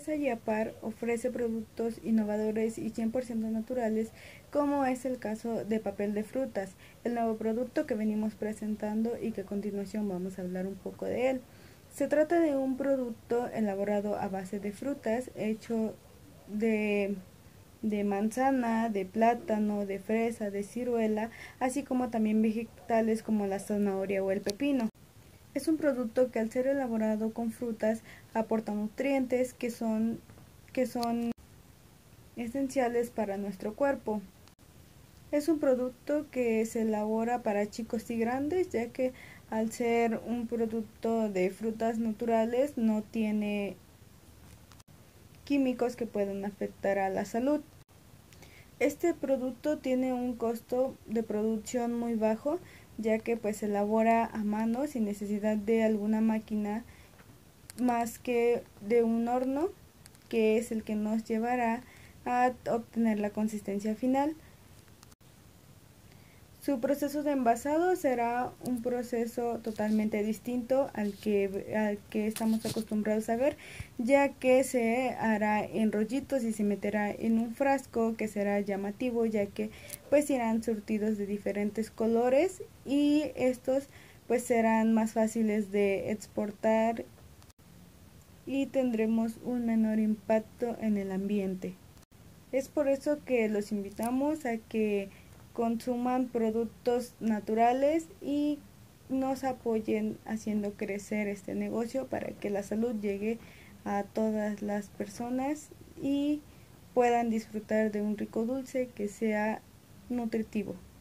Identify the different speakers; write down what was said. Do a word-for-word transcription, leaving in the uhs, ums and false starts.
Speaker 1: Empresa Yapar ofrece productos innovadores y cien por ciento naturales, como es el caso de papel de frutas, el nuevo producto que venimos presentando y que a continuación vamos a hablar un poco de él. Se trata de un producto elaborado a base de frutas, hecho de, de manzana, de plátano, de fresa, de ciruela, así como también vegetales como la zanahoria o el pepino. Es un producto que al ser elaborado con frutas aporta nutrientes que son, que son esenciales para nuestro cuerpo. Es un producto que se elabora para chicos y grandes, ya que al ser un producto de frutas naturales no tiene químicos que puedan afectar a la salud. Este producto tiene un costo de producción muy bajo, ya que pues se elabora a mano sin necesidad de alguna máquina más que de un horno, que es el que nos llevará a obtener la consistencia final. Su proceso de envasado será un proceso totalmente distinto al que, al que estamos acostumbrados a ver, ya que se hará en rollitos y se meterá en un frasco que será llamativo, ya que pues irán surtidos de diferentes colores y estos pues serán más fáciles de exportar y tendremos un menor impacto en el ambiente. Es por eso que los invitamos a que consuman productos naturales y nos apoyen haciendo crecer este negocio para que la salud llegue a todas las personas y puedan disfrutar de un rico dulce que sea nutritivo.